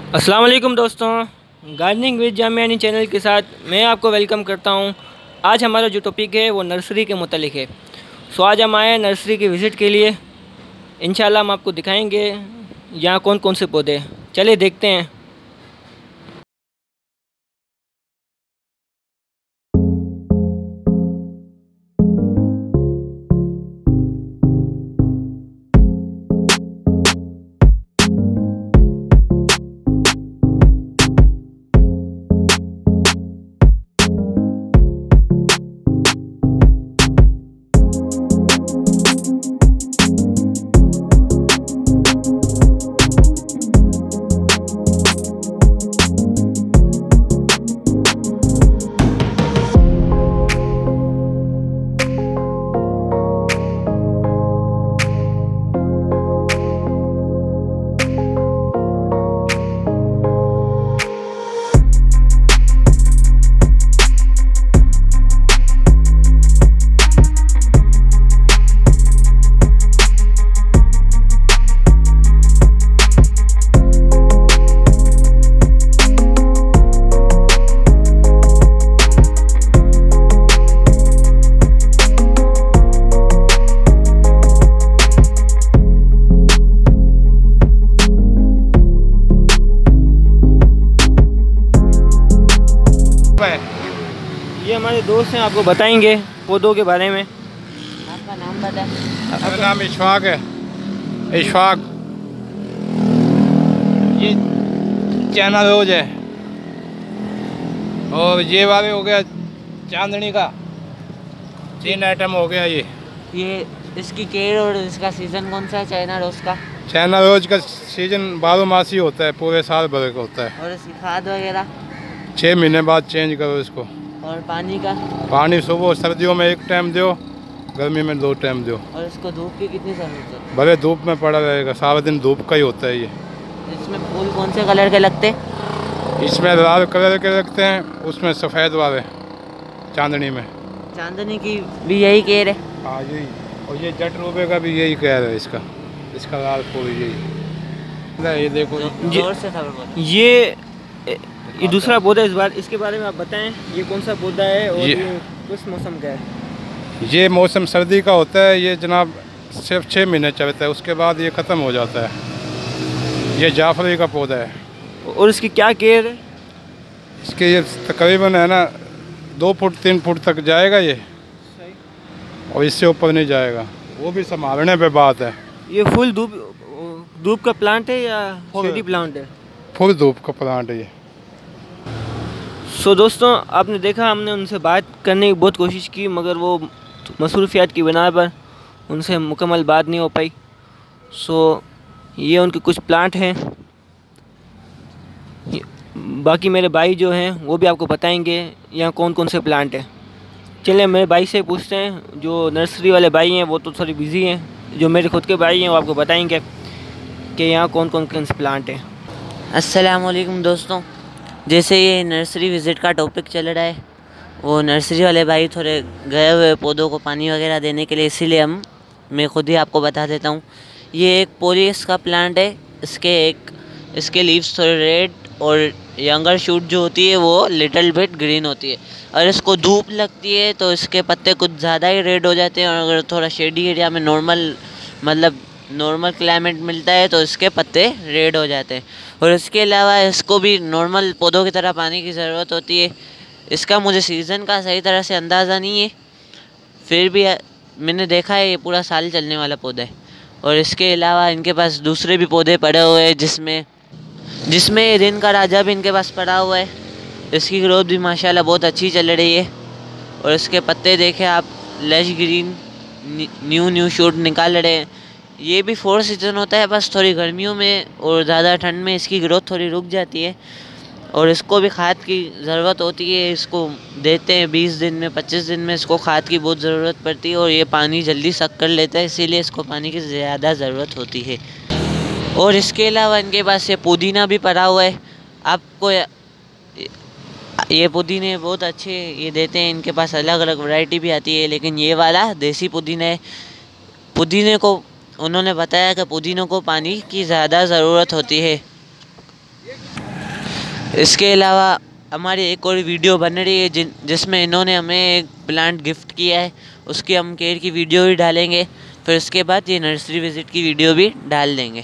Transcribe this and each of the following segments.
अस्सलाम वालेकुम दोस्तों, गार्डनिंग विद जामियानी चैनल के साथ मैं आपको वेलकम करता हूं। आज हमारा जो टॉपिक है वो नर्सरी के मुतालिक है। आज हम आए हैं नर्सरी के विज़िट के लिए। इंशाल्लाह हम आपको दिखाएंगे यहाँ कौन कौन से पौधे हैं। चलिए देखते हैं। ये हमारे दोस्त हैं, आपको बताएंगे पौधों के बारे में। आपका नाम बताएं। मेरा नाम इशफाक है। इशफाक, ये चाइना रोज है और ये वाले हो गया चांदनी का। 3 आइटम हो गया। ये इसकी केयर और इसका सीज़न कौन सा है चाइना रोज़ का? चाइना रोज का सीजन 12 मासी होता है, पूरे साल भर का होता है। और इसकी खाद वगैरह 6 महीने बाद चेंज करो इसको। और पानी का? पानी सुबह सर्दियों में 1 टाइम दो, गर्मी में 2 टाइम दो। और इसको धूप की कितनी ज़रूरत है? भले धूप में पड़ा रहेगा, सारा दिन धूप का ही होता है। ये इसमें फूल कौन से कलर के लगते? इसमें लाल कलर के रखते हैं, उसमें सफ़ेद वाले चांदनी में। चांदनी की भी यही केयर है? हाँ यही। और ये जट रूबे का भी यही कह रहा है। इसका लाल फूल यही। ये देखो, जोर से खबर बोलो। ये दूसरा पौधा इस बार, इसके बारे में आप बताएं, ये कौन सा पौधा है और ये किस मौसम का है? ये मौसम सर्दी का होता है। ये जनाब सिर्फ 6 महीने चलता है, उसके बाद ये ख़त्म हो जाता है। ये जाफरी का पौधा है। और इसकी क्या केयर है? इसके ये तकरीबन है ना 2 फुट 3 फुट तक जाएगा ये, और इससे ऊपर नहीं जाएगा। वो भी संभालने पे बात है। ये फुल धूप का प्लांट है या शेडी प्लांट है? फुल धूप का प्लांट है ये। दोस्तों, आपने देखा, हमने उनसे बात करने की बहुत कोशिश की, मगर वो मसरूफियात की बिना पर उनसे मुकम्मल बात नहीं हो पाई। ये उनके कुछ प्लांट हैं। बाकी मेरे भाई जो हैं वो भी आपको बताएंगे यहाँ कौन कौन से प्लांट हैं। चलिए मेरे भाई से पूछते हैं। जो नर्सरी वाले भाई हैं वो तो थोड़ी बिज़ी हैं, जो मेरे खुद के भाई हैं वो आपको बताएंगे कि यहाँ कौन कौन से प्लांट हैं। अस्सलाम वालेकुम दोस्तों, जैसे ये नर्सरी विज़िट का टॉपिक चल रहा है, वो नर्सरी वाले भाई थोड़े गए हुए पौधों को पानी वगैरह देने के लिए, इसीलिए मैं खुद ही आपको बता देता हूँ। ये एक पोलियस का प्लांट है। इसके लीव्स थोड़े रेड और यंगर शूट जो होती है वो लिटिल बिट ग्रीन होती है। और इसको धूप लगती है तो इसके पत्ते कुछ ज़्यादा ही रेड हो जाते हैं, और अगर थोड़ा शेडी एरिया में नॉर्मल क्लाइमेट मिलता है तो इसके पत्ते रेड हो जाते हैं। और इसके अलावा इसको भी नॉर्मल पौधों की तरह पानी की ज़रूरत होती है। इसका मुझे सीज़न का सही तरह से अंदाज़ा नहीं है, फिर भी मैंने देखा है ये पूरा साल चलने वाला पौधा है। और इसके अलावा इनके पास दूसरे भी पौधे पड़े हुए हैं, जिसमें दिन का राजा भी इनके पास पड़ा हुआ है। इसकी ग्रोथ भी माशाल्लाह बहुत अच्छी चल रही है। और इसके पत्ते देखें आप, लश ग्रीन न्यू शूट निकाल रहे हैं। ये भी 4 सीज़न होता है, बस थोड़ी गर्मियों में और ज़्यादा ठंड में इसकी ग्रोथ थोड़ी रुक जाती है। और इसको भी खाद की ज़रूरत होती है। इसको देते हैं 20 दिन में 25 दिन में इसको खाद की बहुत ज़रूरत पड़ती है, और ये पानी जल्दी सक कर लेता है, इसीलिए इसको पानी की ज़्यादा ज़रूरत होती है। और इसके अलावा इनके पास ये पुदीना भी पड़ा हुआ है। आपको ये पुदीने बहुत अच्छे ये देते हैं। इनके पास अलग अलग वैरायटी भी आती है, लेकिन ये वाला देसी पुदीना है। पुदीने को उन्होंने बताया कि पुदीनों को पानी की ज़्यादा ज़रूरत होती है। इसके अलावा हमारी एक और वीडियो बन रही है जिसमें इन्होंने हमें एक प्लांट गिफ्ट किया है, उसकी हम केयर की वीडियो भी डालेंगे। फिर उसके बाद ये नर्सरी विज़िट की वीडियो भी डाल देंगे।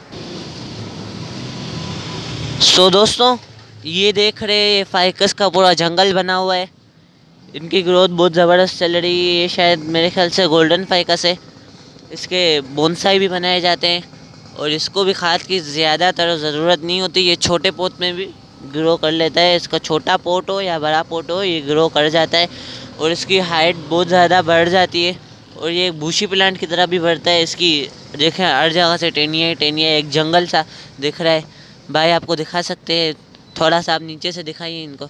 सो दोस्तों, ये देख रहे हैं ये फाइकस का पूरा जंगल बना हुआ है। इनकी ग्रोथ बहुत ज़बरदस्त चल रही है। ये शायद मेरे ख्याल से गोल्डन फाइकस है। इसके बोनसाई भी बनाए जाते हैं और इसको भी खाद की ज़्यादातर ज़रूरत नहीं होती। ये छोटे पॉट में भी ग्रो कर लेता है। इसका छोटा पॉट हो या बड़ा पॉट हो, ये ग्रो कर जाता है और इसकी हाइट बहुत ज़्यादा बढ़ जाती है और ये बूशी प्लांट की तरह भी बढ़ता है। इसकी देखें हर जगह से टेनिया एक जंगल सा दिख रहा है। भाई आपको दिखा सकते हैं, थोड़ा सा आप नीचे से दिखाइए इनको।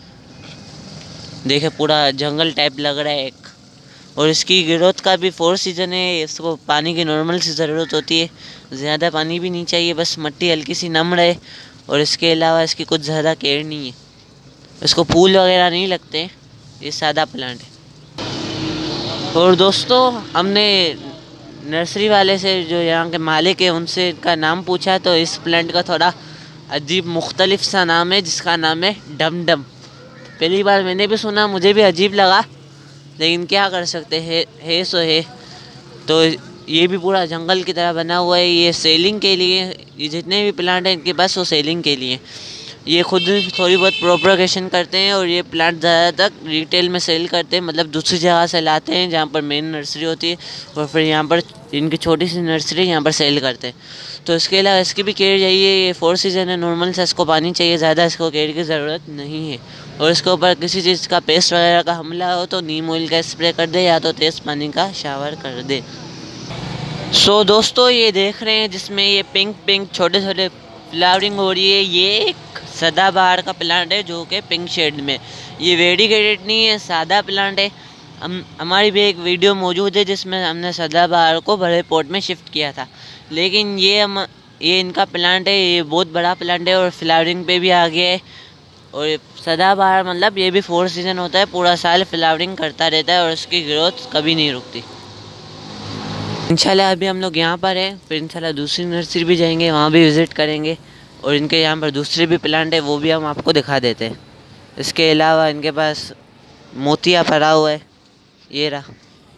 देखे पूरा जंगल टाइप लग रहा है एक। और इसकी ग्रोथ का भी 4 सीज़न है। इसको पानी की नॉर्मल सी ज़रूरत होती है, ज़्यादा पानी भी नहीं चाहिए, बस मिट्टी हल्की सी नम रहे। और इसके अलावा इसकी कुछ ज़्यादा केयर नहीं है। इसको फूल वगैरह नहीं लगते, ये सादा प्लांट है। और दोस्तों, हमने नर्सरी वाले से जो यहाँ के मालिक है उनसे इनका नाम पूछा, तो इस प्लांट का थोड़ा अजीब मुख्तलिफ सा नाम है जिसका नाम है डम डम। पहली बार मैंने भी सुना, मुझे भी अजीब लगा, लेकिन क्या कर सकते हैं, है सो है। तो ये भी पूरा जंगल की तरह बना हुआ है। ये सेलिंग के लिए, ये जितने भी प्लांट हैं इनके पास वो सेलिंग के लिए। ये खुद थोड़ी बहुत प्रोपगेशन करते हैं और ये प्लांट ज़्यादातर रिटेल में सेल करते हैं, मतलब दूसरी जगह से लाते हैं जहाँ पर मेन नर्सरी होती है और फिर यहाँ पर इनकी छोटी सी नर्सरी यहाँ पर सेल करते हैं। तो इसके अलावा इसकी भी केयर चाहिए। ये 4 सीज़न है, नॉर्मल से इसको पानी चाहिए, ज़्यादा इसको केयर की ज़रूरत नहीं है। और इसके ऊपर किसी चीज़ का पेस्ट वगैरह का हमला हो तो नीम ऑयल का स्प्रे कर दे या तो तेज़ पानी का शावर कर दे। सो दोस्तों, ये देख रहे हैं जिसमें ये पिंक छोटे छोटे फ्लावरिंग हो रही है, ये एक सदाबहार का प्लांट है जो कि पिंक शेड में। ये वेरीगेटेड नहीं है, सादा प्लांट है। हमारी भी एक वीडियो मौजूद है जिसमें हमने सदाबहार को बड़े पॉट में शिफ्ट किया था। लेकिन ये इनका प्लांट है, ये बहुत बड़ा प्लांट है और फ्लावरिंग पे भी आ गया है। और सदाबहार मतलब ये भी 4 सीज़न होता है, पूरा साल फ्लावरिंग करता रहता है और उसकी ग्रोथ कभी नहीं रुकती। इंशाल्लाह अभी हम लोग यहाँ पर हैं, फिर इंशाल्लाह दूसरी नर्सरी भी जाएंगे, वहाँ भी विज़िट करेंगे और इनके यहाँ पर दूसरे भी प्लांट है वो भी हम आपको दिखा देते हैं। इसके अलावा इनके पास मोतिया पड़ा हुआ है, ये रहा,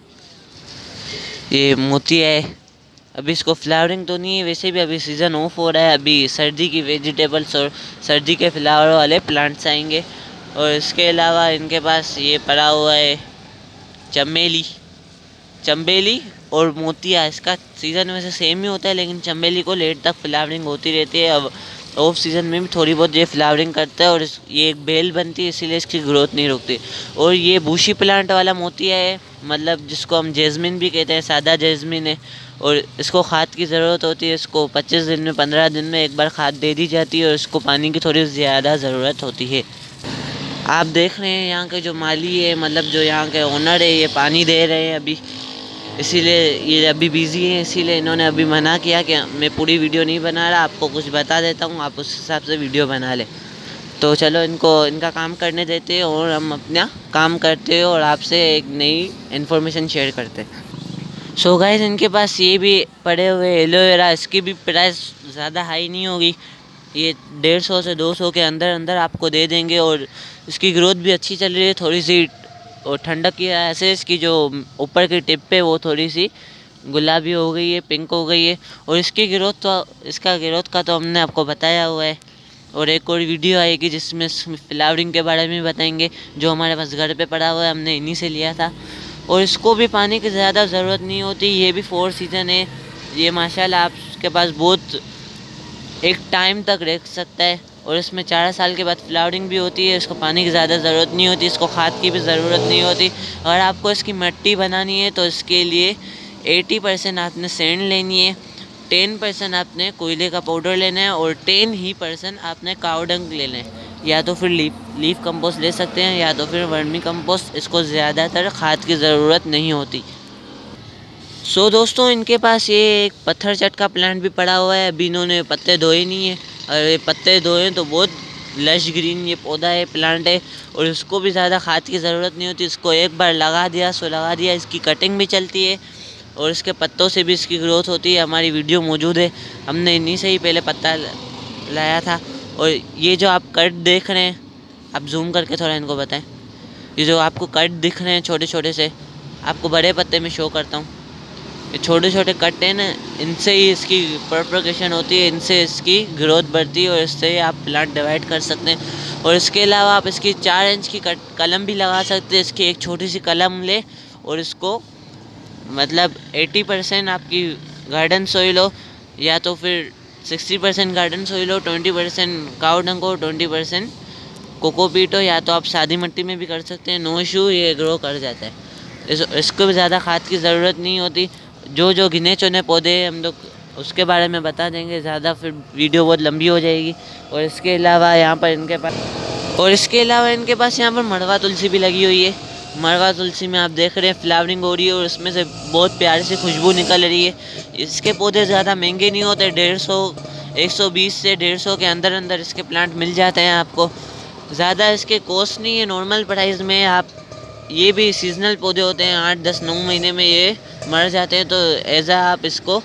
ये मोतिया है। अभी इसको फ्लावरिंग तो नहीं है, वैसे भी अभी सीज़न ऑफ हो रहा है। अभी सर्दी की वेजिटेबल्स और सर्दी के फ्लावर वाले प्लांट्स आएंगे। और इसके अलावा इनके पास ये पड़ा हुआ है चमेली और मोतिया। इसका सीज़न में से सेम ही होता है, लेकिन चमेली को लेट तक फ्लावरिंग होती रहती है। अब ऑफ सीज़न में भी थोड़ी बहुत ये फ्लावरिंग करता है और ये एक बेल बनती है, इसीलिए इसकी ग्रोथ नहीं रुकती। और ये बूशी प्लांट वाला मोतिया है, मतलब जिसको हम जैस्मिन भी कहते हैं, सादा जैस्मिन है। और इसको खाद की ज़रूरत होती है। इसको 25 दिन में 15 दिन में एक बार खाद दे दी जाती है और इसको पानी की थोड़ी ज़्यादा ज़रूरत होती है। आप देख रहे हैं यहाँ के जो माली है, मतलब जो यहाँ के ओनर है, ये पानी दे रहे हैं अभी, इसीलिए ये अभी बिज़ी हैं। इसीलिए इन्होंने अभी मना किया कि मैं पूरी वीडियो नहीं बना रहा, आपको कुछ बता देता हूँ, आप उस हिसाब से वीडियो बना लें। तो चलो इनको इनका काम करने देते हैं और हम अपना काम करते हैं और आपसे एक नई इन्फॉर्मेशन शेयर करते हैं। सो गाइस, इनके पास ये भी पड़े हुए एलोवेरा, इसकी भी प्राइस ज़्यादा हाई नहीं होगी, ये 150 से 200 के अंदर आपको दे देंगे। और इसकी ग्रोथ भी अच्छी चल रही है थोड़ी सी, और ठंडक की वजह से इसकी जो ऊपर की टिप पे वो थोड़ी सी गुलाबी हो गई है, पिंक हो गई है। और इसकी ग्रोथ का तो हमने आपको बताया हुआ है। और एक और वीडियो आएगी जिसमें फ्लावरिंग के बारे में बताएंगे, जो हमारे पास घर पे पड़ा हुआ है, हमने इन्हीं से लिया था। और इसको भी पानी की ज़्यादा ज़रूरत नहीं होती, ये भी 4 सीज़न है। ये माशाल्लाह आपके पास बहुत एक टाइम तक रख सकता है और इसमें 4 साल के बाद फ्लावरिंग भी होती है। इसको पानी की ज़्यादा ज़रूरत नहीं होती, इसको खाद की भी ज़रूरत नहीं होती। अगर आपको इसकी मिट्टी बनानी है तो इसके लिए 80% आपने सैंड लेनी है, 10% आपने कोयले का पाउडर लेना है और 10% आपने काऊ डंग लेना है। या तो फिर लीफ कंपोस्ट ले सकते हैं या तो फिर वर्मी कंपोस्ट। इसको ज़्यादातर खाद की ज़रूरत नहीं होती। सो दोस्तों, इनके पास ये एक पत्थर चट का प्लांट भी पड़ा हुआ है। अभी इन्होंने पत्ते धोए नहीं है, और ये पत्ते धोए तो बहुत लश ग्रीन ये पौधा है, प्लांट है। और इसको भी ज़्यादा खाद की ज़रूरत नहीं होती, इसको एक बार लगा दिया। इसकी कटिंग भी चलती है और इसके पत्तों से भी इसकी ग्रोथ होती है। हमारी वीडियो मौजूद है, हमने इन्हीं से ही पहले पत्ता लाया था और ये जो आप कट देख रहे हैं, आप जूम करके थोड़ा इनको बताएं। ये जो आपको कट दिख रहे हैं छोटे छोटे से, आपको बड़े पत्ते में शो करता हूँ। ये छोटे छोटे कट हैं ना, इनसे ही इसकी प्रोपगेशन होती है, इनसे इसकी ग्रोथ बढ़ती है और इससे आप प्लांट डिवाइड कर सकते हैं। और इसके अलावा आप इसकी 4 इंच की कलम भी लगा सकते हैं। इसकी एक छोटी सी कलम ले और इसको मतलब 80% आपकी गार्डन सॉइल हो, या तो फिर 60% गार्डन सॉइल हो, 20% काऊ डंग हो, 20% कोकोपीट हो, या तो आप सादी मिट्टी में भी कर सकते हैं। नो इशू, ये ग्रो कर जाता है। इसको भी ज़्यादा खाद की ज़रूरत नहीं होती। जो गिने चुने पौधे हम लोग उसके बारे में बता देंगे, ज़्यादा फिर वीडियो बहुत लंबी हो जाएगी। और इसके अलावा यहाँ पर इनके पास यहाँ पर मड़वा तुलसी भी लगी हुई है। मड़वा तुलसी में आप देख रहे हैं फ्लावरिंग हो रही है और इसमें से बहुत प्यारी सी खुशबू निकल रही है। इसके पौधे ज़्यादा महंगे नहीं होते, 150 से 150 के अंदर इसके प्लांट मिल जाते हैं आपको। ज़्यादा इसके कॉस्ट नहीं है, नॉर्मल प्राइस में। आप ये भी सीजनल पौधे होते हैं, 8, 10, 9 महीने में ये मर जाते हैं। तो ऐसा आप इसको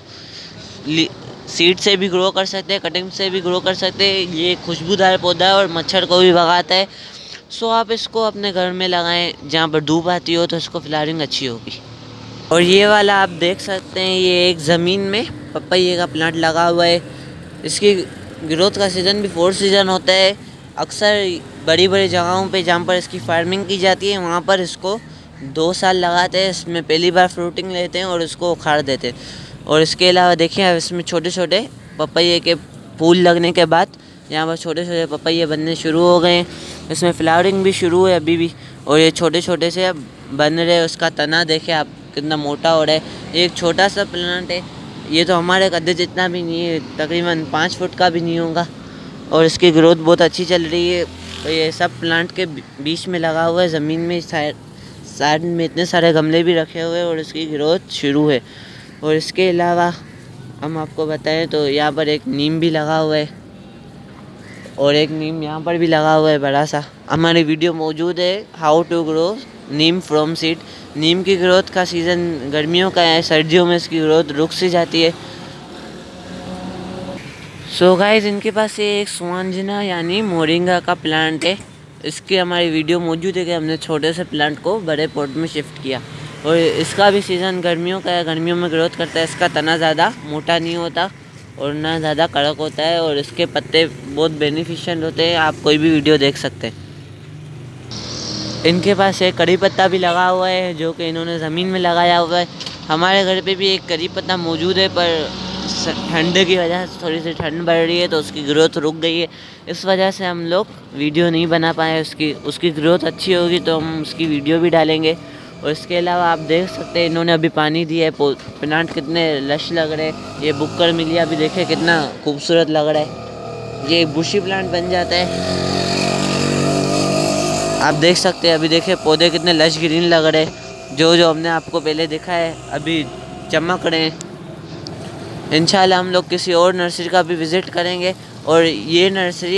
सीड से भी ग्रो कर सकते हैं, कटिंग से भी ग्रो कर सकते हैं। ये खुशबूदार पौधा है और मच्छर को भी भगाता है। सो आप इसको अपने घर में लगाएं जहाँ पर धूप आती हो, तो इसको फ्लावरिंग अच्छी होगी। और ये वाला आप देख सकते हैं, ये एक ज़मीन में पपैये का प्लांट लगा हुआ है। इसकी ग्रोथ का सीज़न भी 4 सीज़न होता है। अक्सर बड़ी जगहों पे जहाँ पर इसकी फार्मिंग की जाती है, वहाँ पर इसको 2 साल लगाते हैं। इसमें पहली बार फ्रूटिंग लेते हैं और उसको उखाड़ देते हैं। और इसके अलावा देखिए, अब इसमें छोटे छोटे पपैये के फूल लगने के बाद यहाँ पर छोटे छोटे पपैये बनने शुरू हो गए हैं। इसमें फ्लावरिंग भी शुरू है अभी भी, और ये छोटे छोटे से अब बन रहे हैं। उसका तना देखिए आप कितना मोटा हो रहा है। एक छोटा सा प्लांट है, ये तो हमारे कद्दे जितना भी नहीं है, तकरीबन 5 फुट का भी नहीं होगा। और इसकी ग्रोथ बहुत अच्छी चल रही है। और ये सब प्लांट के बीच में लगा हुआ है, ज़मीन में साइड में इतने सारे गमले भी रखे हुए हैं और इसकी ग्रोथ शुरू है। और इसके अलावा हम आपको बताएं तो यहाँ पर एक नीम भी लगा हुआ है, और एक नीम यहाँ पर भी लगा हुआ है बड़ा सा। हमारी वीडियो मौजूद है, how to grow neem from seed. नीम की ग्रोथ का सीज़न गर्मियों का है, सर्दियों में इसकी ग्रोथ रुक सी जाती है। सो गाइस, इनके पास ये एक स्वांजना यानी मोरिंगा का प्लांट है। इसकी हमारी वीडियो मौजूद है कि हमने छोटे से प्लांट को बड़े पॉट में शिफ्ट किया। और इसका भी सीज़न गर्मियों का है, गर्मियों में ग्रोथ करता है। इसका तना ज़्यादा मोटा नहीं होता और ना ज़्यादा कड़क होता है, और इसके पत्ते बहुत बेनिफिशियल होते हैं। आप कोई भी वीडियो देख सकते हैं। इनके पास एक कड़ी पत्ता भी लगा हुआ है, जो कि इन्होंने ज़मीन में लगाया हुआ है। हमारे घर पे भी एक कड़ी पत्ता मौजूद है, पर ठंड की वजह से थोड़ी सी ठंड बढ़ रही है तो उसकी ग्रोथ रुक गई है। इस वजह से हम लोग वीडियो नहीं बना पाए। उसकी ग्रोथ अच्छी होगी तो हम उसकी वीडियो भी डालेंगे। और इसके अलावा आप देख सकते हैं, इन्होंने अभी पानी दिया है। प्लांट कितने लश लग रहे हैं। ये बुक्कर मिलिया भी देखे कितना खूबसूरत लग रहा है। ये बुशी प्लांट बन जाता है, आप देख सकते हैं। अभी देखिए पौधे कितने लश ग्रीन लग रहे हैं। जो हमने आपको पहले देखा है अभी चमक रहे हैं। इंशाल्लाह हम लोग किसी और नर्सरी का भी विज़िट करेंगे। और ये नर्सरी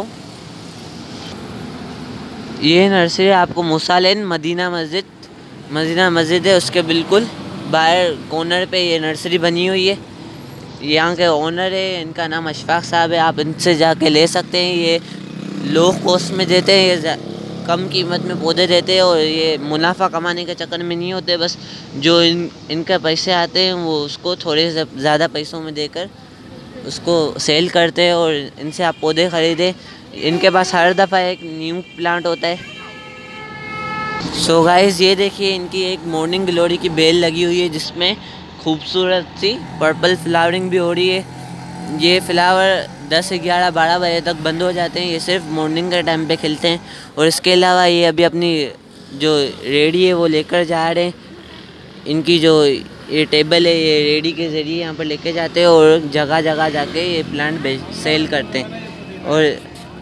आपको मूसा लेन मदीना मस्जिद है, उसके बिल्कुल बाहर कॉर्नर पे ये नर्सरी बनी हुई है। यहाँ के ओनर है, इनका नाम अशफाक साहब है। आप इनसे जाके ले सकते हैं। ये लो कॉस्ट में देते हैं, ये कम कीमत में पौधे देते हैं। और ये मुनाफा कमाने के चक्कर में नहीं होते, बस जो इनके पैसे आते हैं वो उसको थोड़े से ज़्यादा पैसों में देकर उसको सेल करते हैं। और इनसे आप पौधे ख़रीदें। इनके पास हर दफ़ा एक न्यू प्लांट होता है। सो गाइस, ये देखिए इनकी एक मॉर्निंग ग्लोरी की बेल लगी हुई है, जिसमें खूबसूरत सी पर्पल फ्लावरिंग भी हो रही है। ये फ्लावर 10, 11, 12 बजे तक बंद हो जाते हैं। ये सिर्फ मॉर्निंग के टाइम पे खिलते हैं। और इसके अलावा ये अभी अपनी जो रेडी है वो लेकर जा रहे हैं। इनकी जो ये टेबल है, ये रेडी के ज़रिए यहाँ पर लेके जाते हैं और जगह जगह जाके ये प्लांट सेल करते हैं। और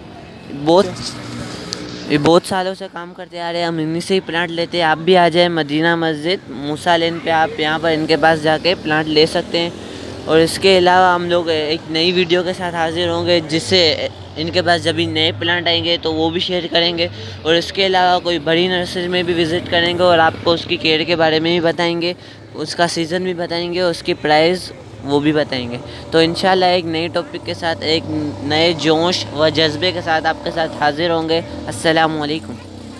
बहुत सालों से काम करते आ रहे हैं। हम इन्हीं से ही प्लांट लेते हैं। आप भी आ जाए मदीना मस्जिद मूसा लेन पे, आप यहाँ पर इनके पास जाके प्लांट ले सकते हैं। और इसके अलावा हम लोग एक नई वीडियो के साथ हाजिर होंगे, जिससे इनके पास जब भी नए प्लांट आएंगे तो वो भी शेयर करेंगे। और इसके अलावा कोई बड़ी नर्सरी में भी विज़िट करेंगे और आपको उसकी केयर के बारे में भी बताएंगे, उसका सीज़न भी बताएंगे, उसकी प्राइस वो भी बताएंगे। तो इंशाल्लाह एक नए टॉपिक के साथ, एक नए जोश व जज्बे के साथ आपके साथ हाजिर होंगे। अस्सलामु अलैकुम।